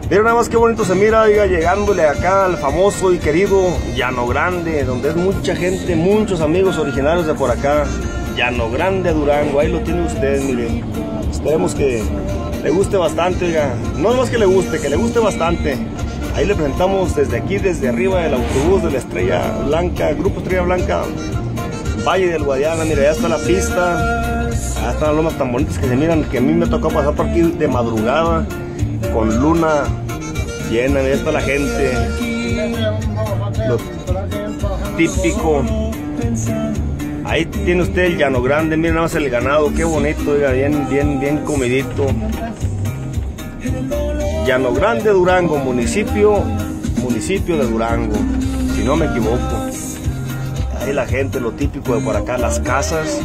Miren nada más qué bonito se mira, oiga, llegándole acá al famoso y querido Llano Grande, donde es mucha gente, muchos amigos originarios de por acá. Llano Grande, Durango, ahí lo tiene usted, miren. Esperemos que le guste bastante, oiga. No más que le guste bastante. Ahí le presentamos desde aquí, desde arriba del autobús de la Estrella Blanca, Grupo Estrella Blanca, Valle del Guadiana. Mira, ya está la pista, allá están las lomas tan bonitas que se miran, que a mí me tocó pasar por aquí de madrugada, con luna llena. Ya está la gente, lo típico. Ahí tiene usted el Llano Grande, miren nada más el ganado, qué bonito, oiga, bien comidito. Llano Grande, Durango, municipio de Durango, si no me equivoco. Ahí la gente, lo típico de por acá, las casas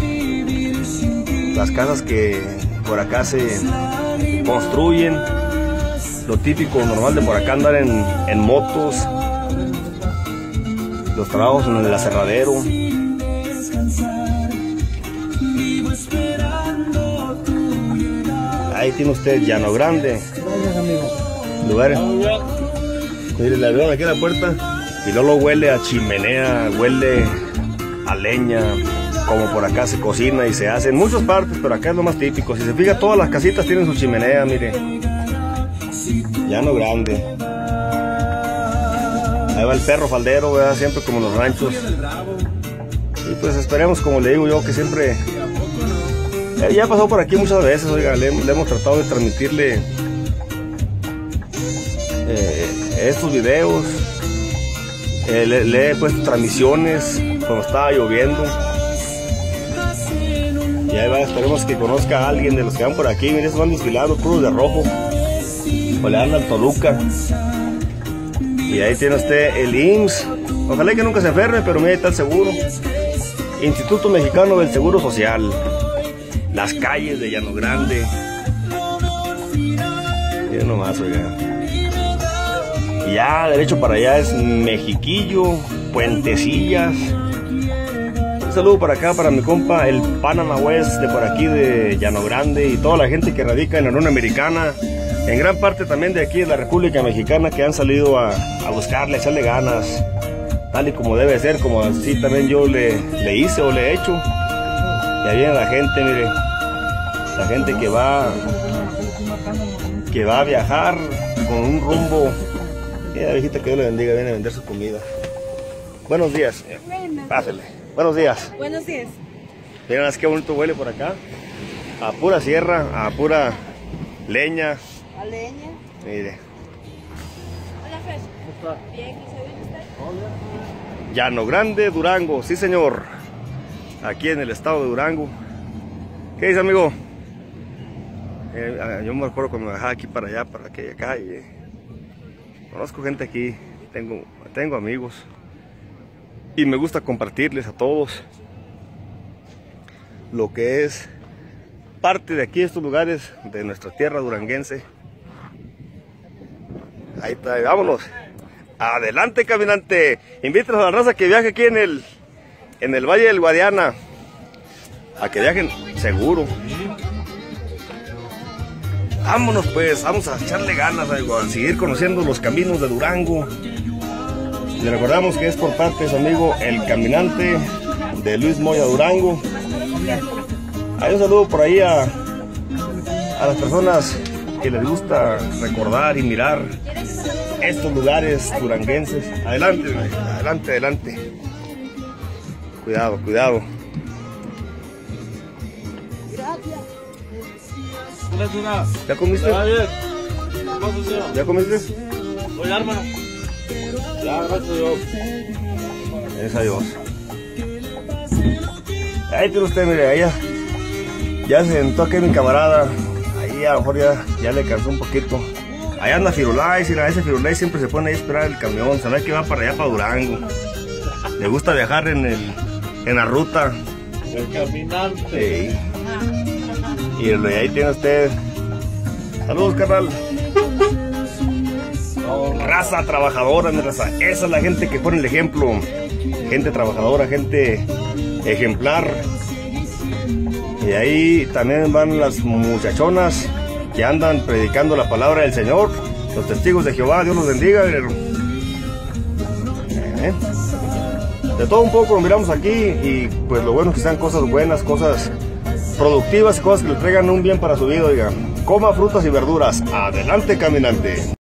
que por acá se construyen, lo típico normal de por acá, andar en motos, los trabajos en el aserradero. Ahí tiene usted Llano Grande. Gracias, amigo. Lugares. Mire, le abrieron aquí la puerta y luego huele a chimenea, huele a leña, como por acá se cocina y se hace en muchas partes, pero acá es lo más típico. Si se fija, todas las casitas tienen su chimenea, mire. Llano Grande. Ahí va el perro faldero, ¿verdad? Siempre como en los ranchos. Y pues esperemos, como le digo yo, que siempre... Ya pasó por aquí muchas veces, oiga, le hemos tratado de transmitirle estos videos, le he puesto transmisiones cuando estaba lloviendo. Y ahí va, esperemos que conozca a alguien de los que van por aquí. Miren, van desfilando puros de rojo, o le dan al Toluca. Y ahí tiene usted el IMSS, ojalá que nunca se enferme, pero mira, ahí está el seguro, Instituto Mexicano del Seguro Social. Las calles de Llano Grande. Miren nomás, oiga. Y ya derecho para allá es Mexiquillo, Puentecillas. Un saludo para acá, para mi compa, el Panama West de por aquí de Llano Grande, y toda la gente que radica en la Unión Americana, en gran parte también de aquí de la República Mexicana, que han salido a buscarle, a echarle ganas, tal y como debe ser, como así también yo le hice o le he hecho. Y ahí viene la gente, mire, la gente que va a viajar con un rumbo. Mira, la viejita, que Dios le bendiga, viene a vender su comida. Buenos días, pásele. Buenos días. Buenos días. Miren, qué bonito huele por acá. A pura sierra, a pura leña. A leña. Mire. Hola, Fer. Bien, ¿y se viene usted? Llano Grande, Durango, sí señor. Aquí en el estado de Durango. ¿Qué dice, amigo? Yo me acuerdo cuando me bajaba aquí para allá, para aquella calle. Conozco gente aquí, tengo amigos. Y me gusta compartirles a todos lo que es parte de aquí, estos lugares de nuestra tierra duranguense. Ahí está, vámonos. Adelante, caminante. Invítanos a la raza que viaje aquí en el Valle del Guadiana, a que viajen seguro. Vámonos pues, vamos a echarle ganas, a seguir conociendo los caminos de Durango. Le recordamos que es por parte de su amigo el caminante de Luis Moya Durango. Hay un saludo por ahí a las personas que les gusta recordar y mirar estos lugares duranguenses. Adelante, adelante, adelante. Cuidado, cuidado. ¿Ya comiste? ¿Ya comiste? Oye, hermano. Ya, gracias a Dios. Gracias a Dios. Ahí tiene usted, mire, allá. Ya se sentó aquí mi camarada. Ahí a lo mejor ya le cansó un poquito. Allá anda Firulais, y ese Firulais siempre se pone ahí a esperar el camión. Se ve que va para allá, para Durango. Le gusta viajar en la ruta. El caminante. Sí. Y ahí tiene usted. Saludos, carnal. Raza trabajadora, mi raza. Esa es la gente que pone el ejemplo. Gente trabajadora, gente ejemplar. Y ahí también van las muchachonas que andan predicando la palabra del Señor. Los testigos de Jehová, Dios los bendiga. De todo un poco lo miramos aquí y pues lo bueno es que sean cosas buenas, cosas productivas, cosas que le traigan un bien para su vida, oiga. Coma frutas y verduras. Adelante, caminante.